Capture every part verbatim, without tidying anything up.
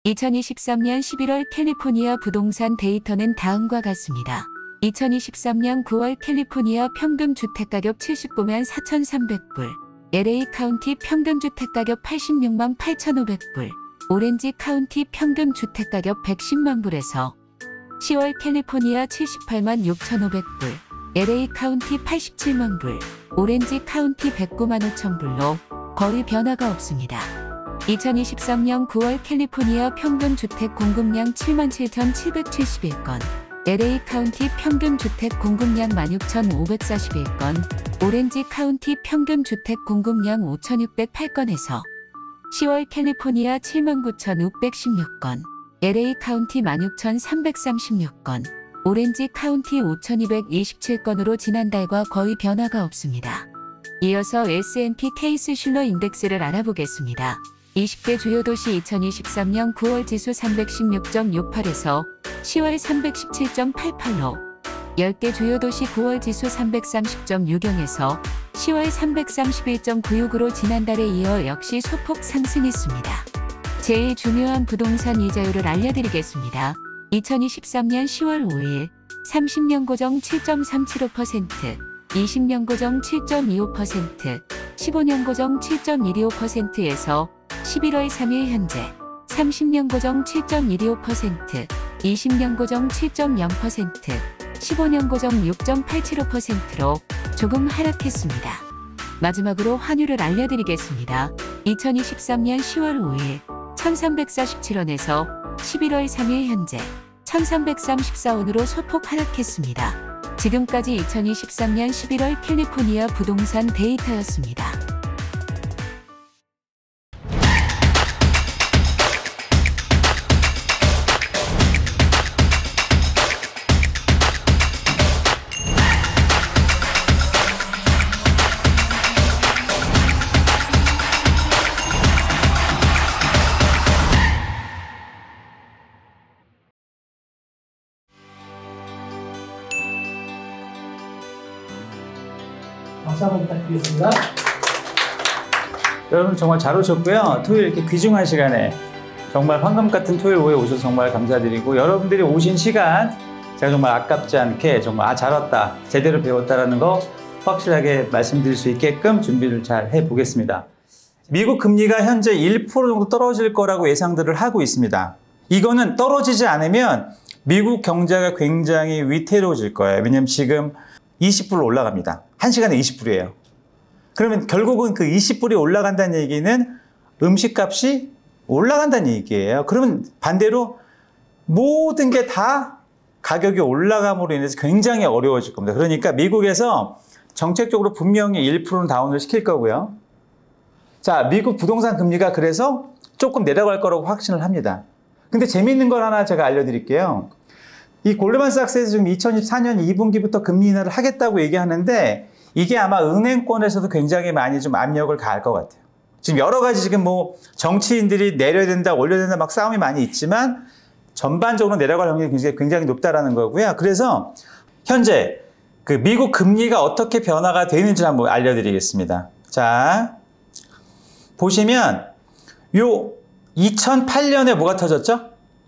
이천이십삼 년 십일월 캘리포니아 부동산 데이터는 다음과 같습니다. 이천이십삼 년 구월 캘리포니아 평균 주택가격 칠십구만 사천삼백 불, 엘에이 카운티 평균 주택가격 팔십육만 팔천오백 불, 오렌지 카운티 평균 주택가격 백십만 불에서 시월 캘리포니아 칠십팔만 육천오백 불, 엘에이 카운티 팔십칠만 불, 오렌지 카운티 백구만 오천 불로 거의 변화가 없습니다. 이천이십삼 년 구월 캘리포니아 평균 주택 공급량 칠만 칠천칠백칠십일 건, 엘에이 카운티 평균 주택 공급량 만 육천오백사십일 건, 오렌지 카운티 평균 주택 공급량 오천육백팔 건에서 시월 캘리포니아 칠만 구천육백십육 건, 엘에이 카운티 만 육천삼백삼십육 건, 오렌지 카운티 오천이백이십칠 건으로 지난달과 거의 변화가 없습니다. 이어서 에스 앤 피 케이스 슐러 인덱스를 알아보겠습니다. 이십 개 주요 도시 이천이십삼 년 구월 지수 삼백십육 점 육팔에서 시월 삼백십칠 점 팔팔로, 십 개 주요 도시 구월 지수 삼백삼십 점 육영에서 시월 삼백삼십일 점 구육으로 지난달에 이어 역시 소폭 상승했습니다. 제일 중요한 부동산 이자율을 알려드리겠습니다. 이천이십삼 년 시월 오일, 삼십 년 고정 칠 점 삼칠오 퍼센트, 이십 년 고정 칠 점 이오 퍼센트, 십오 년 고정 칠 점 일이오 퍼센트에서 십일월 삼일 현재 삼십 년 고정 칠 점 일이오 퍼센트, 이십 년 고정 칠 점 영 퍼센트, 십오 년 고정 육 점 팔칠오 퍼센트로 조금 하락했습니다. 마지막으로 환율을 알려드리겠습니다. 이천이십삼 년 시월 오일 천삼백사십칠 원에서 십일월 삼일 현재 천삼백삼십사 원으로 소폭 하락했습니다. 지금까지 이천이십삼 년 십일월 캘리포니아 부동산 데이터였습니다. 박수 한번 부탁드리겠습니다. 여러분 정말 잘 오셨고요. 토요일 이렇게 귀중한 시간에 정말 황금 같은 토요일 오후에 오셔서 정말 감사드리고, 여러분들이 오신 시간 제가 정말 아깝지 않게 정말 아 잘 왔다, 제대로 배웠다라는 거 확실하게 말씀드릴 수 있게끔 준비를 잘 해보겠습니다. 미국 금리가 현재 일 퍼센트 정도 떨어질 거라고 예상들을 하고 있습니다. 이거는 떨어지지 않으면 미국 경제가 굉장히 위태로워질 거예요. 왜냐하면 지금 이십 불로 올라갑니다. 한 시간에 이십 불이에요. 그러면 결국은 그 이십 불이 올라간다는 얘기는 음식값이 올라간다는 얘기예요. 그러면 반대로 모든 게 다 가격이 올라감으로 인해서 굉장히 어려워질 겁니다. 그러니까 미국에서 정책적으로 분명히 일 퍼센트는 다운을 시킬 거고요. 자, 미국 부동산 금리가 그래서 조금 내려갈 거라고 확신을 합니다. 근데 재미있는 걸 하나 제가 알려드릴게요. 이 골드만삭스에서 지금 이천이십사 년 이 분기부터 금리 인하를 하겠다고 얘기하는데, 이게 아마 은행권에서도 굉장히 많이 좀 압력을 가할 것 같아요. 지금 여러 가지 지금 뭐 정치인들이 내려야 된다, 올려야 된다 막 싸움이 많이 있지만 전반적으로 내려갈 확률이 굉장히, 굉장히 높다라는 거고요. 그래서 현재 그 미국 금리가 어떻게 변화가 되는지 한번 알려드리겠습니다. 자, 보시면 요 이천팔 년에 뭐가 터졌죠?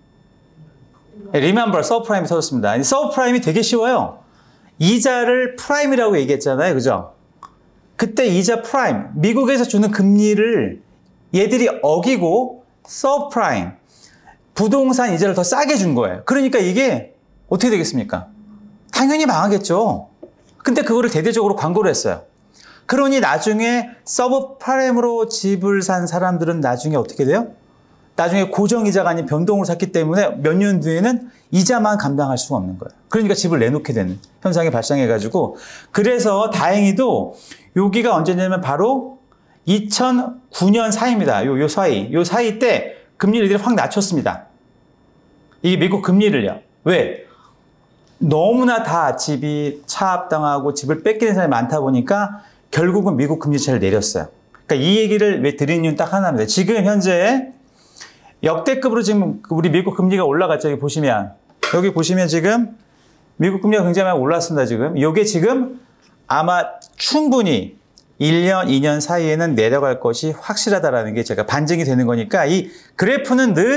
리멤버 서브프라임이 터졌습니다. 이 서브프라임이 되게 쉬워요. 이자를 프라임이라고 얘기했잖아요. 그죠? 그때 이자 프라임, 미국에서 주는 금리를 얘들이 어기고 서브프라임, 부동산 이자를 더 싸게 준 거예요. 그러니까 이게 어떻게 되겠습니까? 당연히 망하겠죠. 근데 그거를 대대적으로 광고를 했어요. 그러니 나중에 서브프라임으로 집을 산 사람들은 나중에 어떻게 돼요? 나중에 고정이자가 아닌 변동으로 샀기 때문에 몇 년 뒤에는 이자만 감당할 수가 없는 거예요. 그러니까 집을 내놓게 되는 현상이 발생해가지고, 그래서 다행히도 여기가 언제냐면 바로 이천구 년 사이입니다. 요, 요 사이. 요 사이 때 금리를 확 낮췄습니다. 이게 미국 금리를요. 왜? 너무나 다 집이 차압당하고 집을 뺏기는 사람이 많다 보니까 결국은 미국 금리차를 내렸어요. 그러니까 이 얘기를 왜 드리는 이유는 딱 하나입니다. 지금 현재 역대급으로 지금 우리 미국 금리가 올라갔죠. 여기 보시면. 여기 보시면 지금 미국 금리가 굉장히 많이 올랐습니다. 지금. 이게 지금 아마 충분히 일 년, 이 년 사이에는 내려갈 것이 확실하다라는 게 제가 반증이 되는 거니까 이 그래프는 늘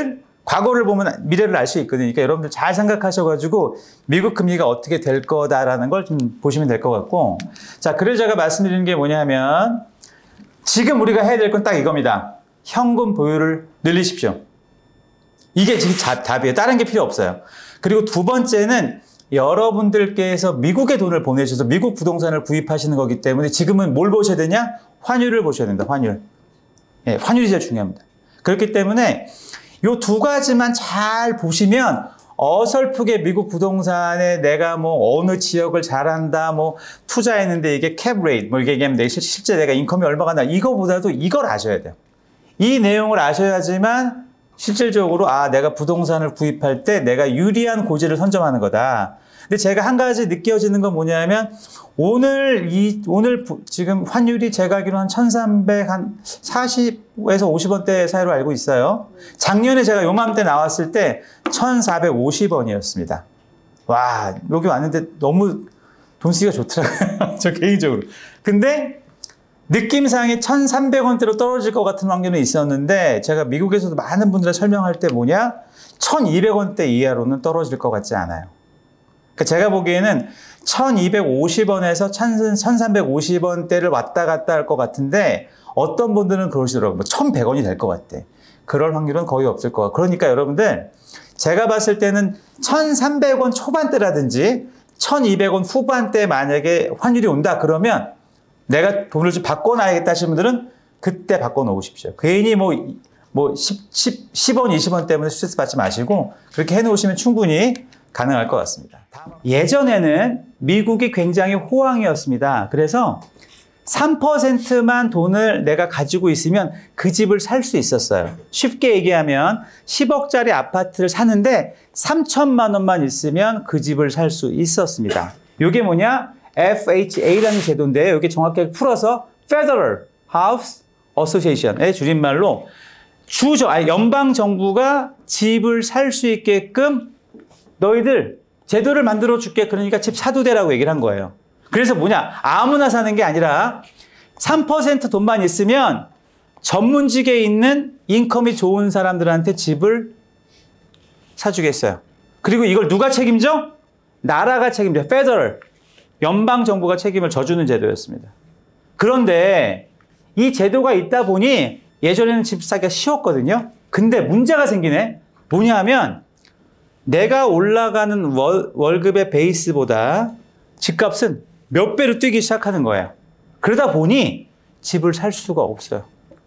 과거를 보면 미래를 알 수 있거든요. 그러니까 여러분들 잘 생각하셔가지고 미국 금리가 어떻게 될 거다라는 걸 좀 보시면 될 것 같고. 자, 그래서 제가 말씀드리는 게 뭐냐면 지금 우리가 해야 될 건 딱 이겁니다. 현금 보유를 늘리십시오. 이게 지금 답, 답이에요. 다른 게 필요 없어요. 그리고 두 번째는 여러분들께서 미국에 돈을 보내셔서 미국 부동산을 구입하시는 거기 때문에 지금은 뭘 보셔야 되냐? 환율을 보셔야 된다. 환율. 예, 환율이 제일 중요합니다. 그렇기 때문에 요 두 가지만 잘 보시면 어설프게 미국 부동산에 내가 뭐 어느 지역을 잘한다, 뭐 투자했는데 이게 캡 레이트, 뭐 이게 얘기하면 내 실제 내가 인컴이 얼마가 나, 이거보다도 이걸 아셔야 돼요. 이 내용을 아셔야지만 실질적으로 아, 내가 부동산을 구입할 때 내가 유리한 고지를 선점하는 거다. 근데 제가 한 가지 느껴지는 건 뭐냐면 오늘 이 오늘 부, 지금 환율이 제가 알기로 한 천삼백사십에서 오십 원대 사이로 알고 있어요. 작년에 제가 요맘때 나왔을 때 천사백오십 원이었습니다. 와, 여기 왔는데 너무 돈 쓰기가 좋더라고요. 저 개인적으로. 근데 느낌상이 천삼백 원대로 떨어질 것 같은 확률은 있었는데 제가 미국에서도 많은 분들에 설명할 때 뭐냐? 천이백 원대 이하로는 떨어질 것 같지 않아요. 그러니까 제가 보기에는 천이백오십 원에서 천삼백오십 원대를 왔다 갔다 할 것 같은데 어떤 분들은 그러시더라고요. 뭐 천백 원이 될 것 같대. 그럴 확률은 거의 없을 것 같아요. 그러니까 여러분들 제가 봤을 때는 천삼백 원 초반대라든지 천이백 원 후반대 만약에 환율이 온다 그러면 내가 돈을 좀 바꿔놔야겠다 하시는 분들은 그때 바꿔놓으십시오. 괜히 뭐, 뭐 십, 십, 십 원, 이십 원 때문에 스트레스 받지 마시고 그렇게 해놓으시면 충분히 가능할 것 같습니다. 예전에는 미국이 굉장히 호황이었습니다. 그래서 삼 퍼센트만 돈을 내가 가지고 있으면 그 집을 살 수 있었어요. 쉽게 얘기하면 십억짜리 아파트를 사는데 삼천만 원만 있으면 그 집을 살 수 있었습니다. 이게 뭐냐? 에프 에이치 에이라는 제도인데요. 이게 정확하게 풀어서 Federal House Association의 줄임말로 주정, 아니 연방 정부가 집을 살 수 있게끔 너희들 제도를 만들어 줄게. 그러니까 집 사도 되라고 얘기를 한 거예요. 그래서 뭐냐? 아무나 사는 게 아니라 삼 퍼센트 돈만 있으면 전문직에 있는 인컴이 좋은 사람들한테 집을 사주겠어요. 그리고 이걸 누가 책임져? 나라가 책임져. Federal. 연방 정부가 책임을 져주는 제도였습니다. 그런데 이 제도가 있다 보니 예전에는 집 사기가 쉬웠거든요. 근데 문제가 생기네. 뭐냐 하면 내가 올라가는 월, 월급의 베이스보다 집값은 몇 배로 뛰기 시작하는 거예요. 그러다 보니 집을 살 수가 없어요.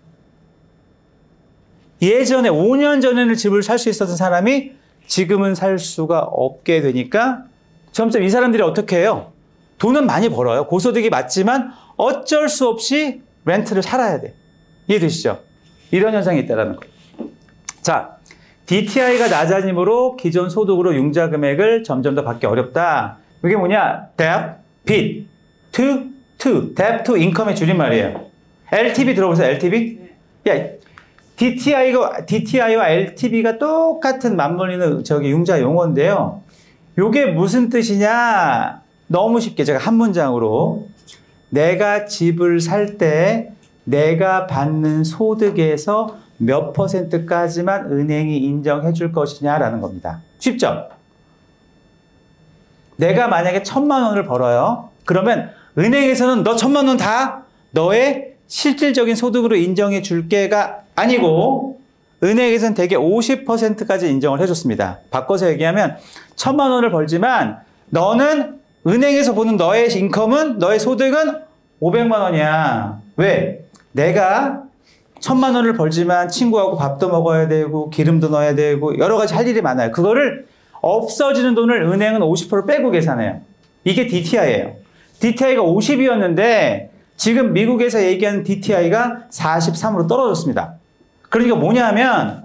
예전에 오 년 전에는 집을 살 수 있었던 사람이 지금은 살 수가 없게 되니까 점점 이 사람들이 어떻게 해요? 돈은 많이 벌어요. 고소득이 맞지만 어쩔 수 없이 렌트를 살아야 돼. 이해되시죠? 이런 현상이 있다는 거예요. 자, 디티아이가 낮아짐으로 기존 소득으로 융자 금액을 점점 더 받기 어렵다. 이게 뭐냐? debt, 빚, to, to, debt to income의 줄임말이에요. 엘티브이 들어보세요. 엘티브이? 야, 디티아이가, 디티아이와 엘티브이가 똑같은 맞물리는 저기 융자 용어인데요. 요게 무슨 뜻이냐? 너무 쉽게 제가 한 문장으로 내가 집을 살 때 내가 받는 소득에서 몇 퍼센트까지만 은행이 인정해 줄 것이냐라는 겁니다. 쉽죠? 내가 만약에 천만 원을 벌어요. 그러면 은행에서는 너 천만 원 다 너의 실질적인 소득으로 인정해 줄게가 아니고 은행에서는 대개 오십 퍼센트까지 인정을 해줬습니다. 바꿔서 얘기하면 천만 원을 벌지만 너는 은행에서 보는 너의 인컴은, 너의 소득은 오백만 원이야. 왜? 내가 천만 원을 벌지만 친구하고 밥도 먹어야 되고 기름도 넣어야 되고 여러 가지 할 일이 많아요. 그거를 없어지는 돈을 은행은 오십 퍼센트 빼고 계산해요. 이게 디티아이예요. 디티아이가 오십이었는데 지금 미국에서 얘기하는 디티아이가 사십삼으로 떨어졌습니다. 그러니까 뭐냐 하면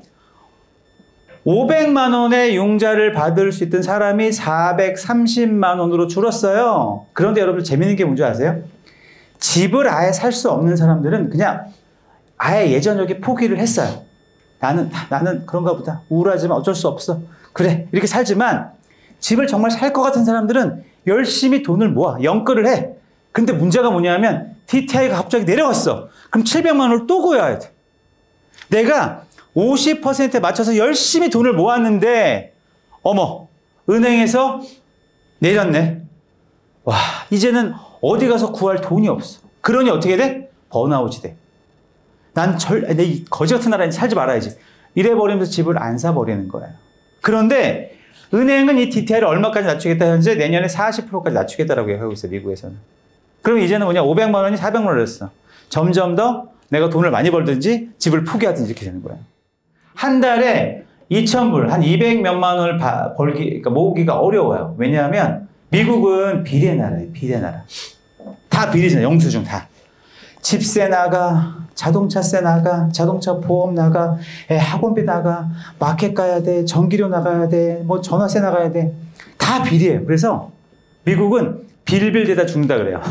오백만 원의 융자를 받을 수 있던 사람이 사백삼십만 원으로 줄었어요. 그런데 여러분 재밌는 게 뭔지 아세요? 집을 아예 살 수 없는 사람들은 그냥 아예 예전적인 포기를 했어요. 나는 나는 그런가 보다. 우울하지만 어쩔 수 없어. 그래 이렇게 살지만 집을 정말 살 것 같은 사람들은 열심히 돈을 모아 연끌을 해. 근데 문제가 뭐냐면 디티아이가 갑자기 내려갔어. 그럼 칠백만 원을 또 구해야 돼. 내가 오십 퍼센트에 맞춰서 열심히 돈을 모았는데 어머 은행에서 내렸네. 와 이제는 어디 가서 구할 돈이 없어. 그러니 어떻게 돼? 번아웃이 돼. 난 절, 내 이 거지 같은 나라에 살지 말아야지. 이래버리면서 집을 안 사버리는 거예요. 그런데 은행은 이 디티아이를 얼마까지 낮추겠다. 현재 내년에 사십 퍼센트까지 낮추겠다라고 얘기하고 있어요. 미국에서는. 그럼 이제는 뭐냐 오백만 원이 사백만 원을 했어. 점점 더 내가 돈을 많이 벌든지 집을 포기하든지 이렇게 되는 거예요. 한 달에 이천 불, 한 이백 몇만 원을 바, 벌기, 그러니까 모으기가 어려워요. 왜냐하면 미국은 비례 나라예요. 비례 나라. 다 비례잖아요. 영수증 다. 집세 나가, 자동차세 나가, 자동차 보험 나가, 애 학원비 나가, 마켓 가야 돼, 전기료 나가야 돼, 뭐 전화세 나가야 돼. 다 비례예요. 그래서 미국은 빌빌대다 죽는다 그래요.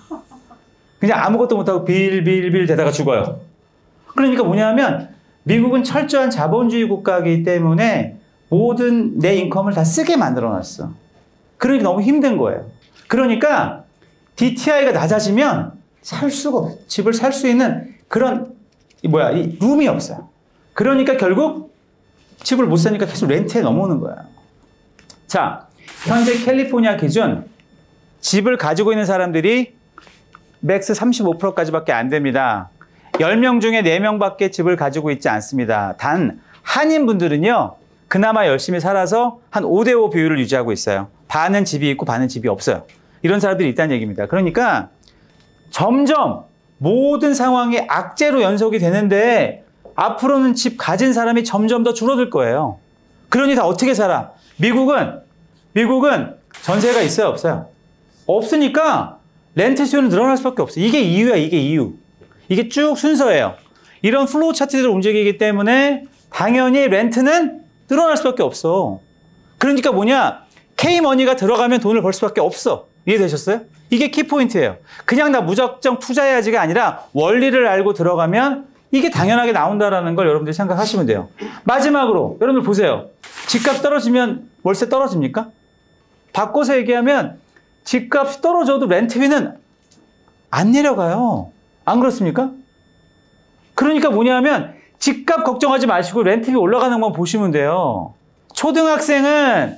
그냥 아무것도 못하고 빌빌빌 대다가 죽어요. 그러니까 뭐냐면 미국은 철저한 자본주의 국가이기 때문에 모든 내 인컴을 다 쓰게 만들어놨어. 그러니까 너무 힘든 거예요. 그러니까 디티아이가 낮아지면 살 수가 없어요. 집을 살 수 있는 그런 이 뭐야 이 룸이 없어요. 그러니까 결국 집을 못 사니까 계속 렌트에 넘어오는 거야. 자, 현재 캘리포니아 기준 집을 가지고 있는 사람들이 맥스 삼십오 퍼센트까지밖에 안 됩니다. 열 명 중에 네 명밖에 집을 가지고 있지 않습니다. 단 한인분들은요. 그나마 열심히 살아서 한 오 대 오 비율을 유지하고 있어요. 반은 집이 있고 반은 집이 없어요. 이런 사람들이 있다는 얘기입니다. 그러니까 점점 모든 상황이 악재로 연속이 되는데 앞으로는 집 가진 사람이 점점 더 줄어들 거예요. 그러니 다 어떻게 살아? 미국은 미국은 전세가 있어요? 없어요? 없으니까 렌트 수요는 늘어날 수밖에 없어요. 이게 이유야. 이게 이유. 이게 쭉 순서예요. 이런 플로우 차트대로 움직이기 때문에 당연히 렌트는 늘어날 수밖에 없어. 그러니까 뭐냐? K머니가 들어가면 돈을 벌 수밖에 없어. 이해되셨어요? 이게 키포인트예요. 그냥 나 무작정 투자해야지가 아니라 원리를 알고 들어가면 이게 당연하게 나온다라는 걸 여러분들이 생각하시면 돼요. 마지막으로 여러분들 보세요. 집값 떨어지면 월세 떨어집니까? 바꿔서 얘기하면 집값이 떨어져도 렌트비는 안 내려가요. 안 그렇습니까? 그러니까 뭐냐면 집값 걱정하지 마시고 렌트비 올라가는 것만 보시면 돼요. 초등학생은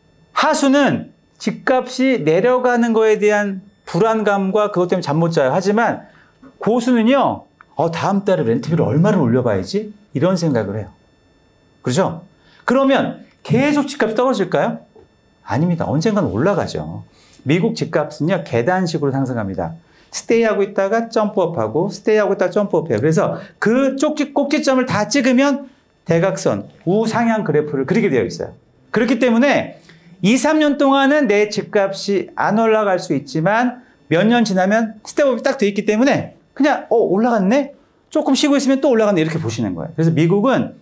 하수는 집값이 내려가는 거에 대한 불안감과 그것 때문에 잠 못 자요. 하지만 고수는요. 어, 다음 달에 렌트비를 얼마를 올려봐야지? 이런 생각을 해요. 그렇죠? 그러면 계속 집값이 떨어질까요? 아닙니다. 언젠가는 올라가죠. 미국 집값은요. 계단식으로 상승합니다. 스테이하고 있다가 점프업하고 스테이하고 있다가 점프업해요. 그래서 그 쪽지, 꼭지점을 다 찍으면 대각선, 우상향 그래프를 그리게 되어 있어요. 그렇기 때문에 이, 삼 년 동안은 내 집값이 안 올라갈 수 있지만 몇 년 지나면 스텝업이 딱 돼 있기 때문에 그냥 어 올라갔네? 조금 쉬고 있으면 또 올라갔네 이렇게 보시는 거예요. 그래서 미국은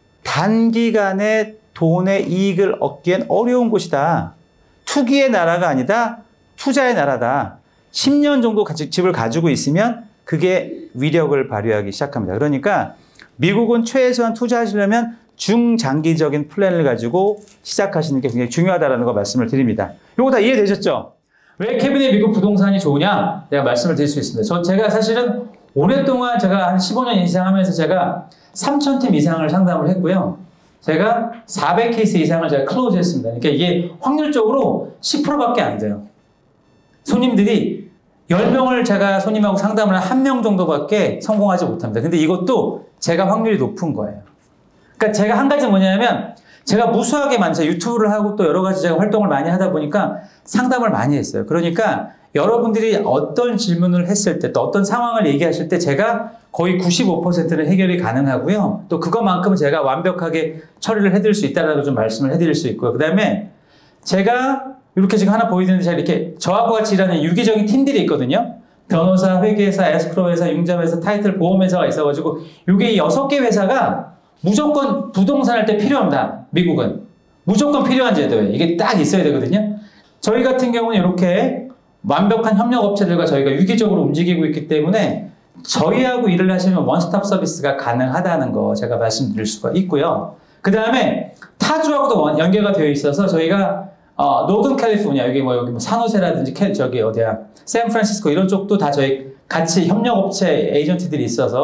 단기간에 돈의 이익을 얻기엔 어려운 곳이다. 투기의 나라가 아니다. 투자의 나라다. 십 년 정도 같이 집을 가지고 있으면 그게 위력을 발휘하기 시작합니다. 그러니까 미국은 최소한 투자하시려면 중장기적인 플랜을 가지고 시작하시는 게 굉장히 중요하다는 거 말씀을 드립니다. 요거 다 이해되셨죠? 왜 케빈의 미국 부동산이 좋으냐? 내가 말씀을 드릴 수 있습니다. 저 제가 사실은 오랫동안 제가 한 십오 년 이상 하면서 제가 삼천 팀 이상을 상담을 했고요. 제가 사백 케이스 이상을 제가 클로즈 했습니다. 그러니까 이게 확률적으로 십 퍼센트밖에 안 돼요. 손님들이 열 명을 제가 손님하고 상담을 한 한 명 정도밖에 성공하지 못합니다. 근데 이것도 제가 확률이 높은 거예요. 그러니까 제가 한 가지 뭐냐면 제가 무수하게 많죠. 유튜브를 하고 또 여러 가지 제가 활동을 많이 하다 보니까 상담을 많이 했어요. 그러니까 여러분들이 어떤 질문을 했을 때 또 어떤 상황을 얘기하실 때 제가 거의 구십오 퍼센트는 해결이 가능하고요. 또 그것만큼은 제가 완벽하게 처리를 해드릴 수 있다는 걸 좀 말씀을 해드릴 수 있고요. 그 다음에 제가 이렇게 지금 하나 보이는데 제가 이렇게 저하고 같이 일하는 유기적인 팀들이 있거든요. 변호사, 회계회사, 에스크로우 회사, 융자회사, 타이틀 보험회사가 있어가지고 이게 여섯 개 회사가 무조건 부동산 할 때 필요합니다. 미국은. 무조건 필요한 제도예요. 이게 딱 있어야 되거든요. 저희 같은 경우는 이렇게 완벽한 협력업체들과 저희가 유기적으로 움직이고 있기 때문에 저희하고 일을 하시면 원스톱 서비스가 가능하다는 거 제가 말씀드릴 수가 있고요. 그 다음에 타주하고도 연계가 되어 있어서 저희가 어, 노던 캘리포니아, 여기 뭐, 여기 뭐, 산호세라든지, 캐, 저기, 어디야, 샌프란시스코 이런 쪽도 다 저희 같이 협력업체 에이전트들이 있어서,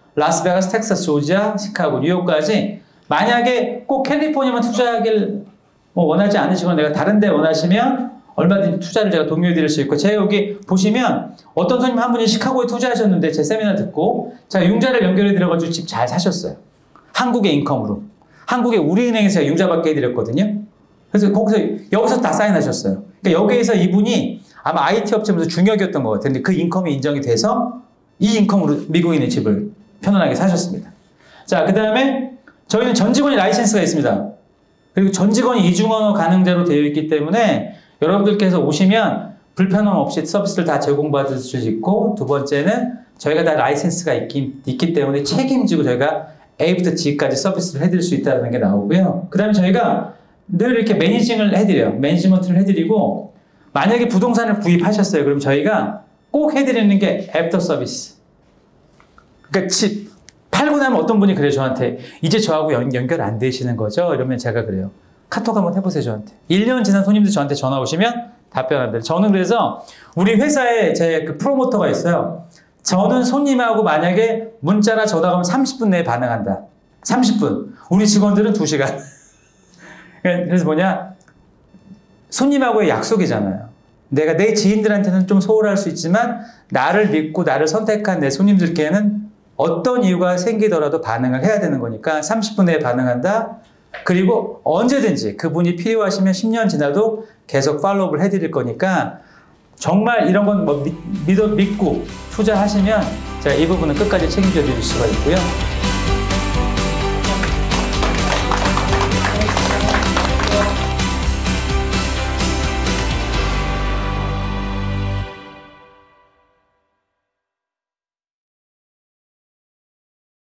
라스베가스, 텍사스, 조지아, 시카고, 뉴욕까지 만약에 꼭 캘리포니아만 투자하길 뭐 원하지 않으시거나 내가 다른 데 원하시면 얼마든지 투자를 제가 동요해 드릴 수 있고, 제가 여기 보시면 어떤 손님 한 분이 시카고에 투자하셨는데 제 세미나 듣고 제가 융자를 연결해 드려가지고 집 잘 사셨어요. 한국의 인컴으로. 한국의 우리은행에서 융자 받게 해드렸거든요. 그래서 거기서 여기서 다 사인하셨어요. 그러니까 여기에서 이분이 아마 아이티 업체면서 중역이었던 것 같은데 그 인컴이 인정이 돼서 이 인컴으로 미국인의 집을 편안하게 사셨습니다. 자, 그 다음에 저희는 전 직원이 라이센스가 있습니다. 그리고 전 직원이 이중언어 가능자로 되어 있기 때문에 여러분들께서 오시면 불편함 없이 서비스를 다 제공받을 수 있고, 두 번째는 저희가 다 라이센스가 있기, 있기 때문에 책임지고 저희가 A부터 G까지 서비스를 해드릴 수 있다는 게 나오고요. 그 다음에 저희가 늘 이렇게 매니징을 해드려요. 매니지먼트를 해드리고, 만약에 부동산을 구입하셨어요. 그럼 저희가 꼭 해드리는 게 애프터 서비스. 그러니까 집 팔고 나면 어떤 분이 그래요, 저한테. 이제 저하고 연, 연결 안 되시는 거죠? 이러면 제가 그래요. 카톡 한번 해보세요, 저한테. 일 년 지난 손님들 저한테 전화 오시면 답변합니다. 저는 그래서 우리 회사에 제 그 프로모터가 있어요. 저는 손님하고 만약에 문자나 전화가 오면 삼십 분 내에 반응한다. 삼십 분. 우리 직원들은 두 시간. 그래서 뭐냐, 손님하고의 약속이잖아요. 내가 내 지인들한테는 좀 소홀할 수 있지만 나를 믿고 나를 선택한 내 손님들께는 어떤 이유가 생기더라도 반응을 해야 되는 거니까 삼십 분 내에 반응한다. 그리고 언제든지 그분이 필요하시면 십 년 지나도 계속 팔로우업을 해드릴 거니까 정말 이런 건 뭐 믿어 믿고 투자하시면 제가 이 부분은 끝까지 책임져 드릴 수가 있고요.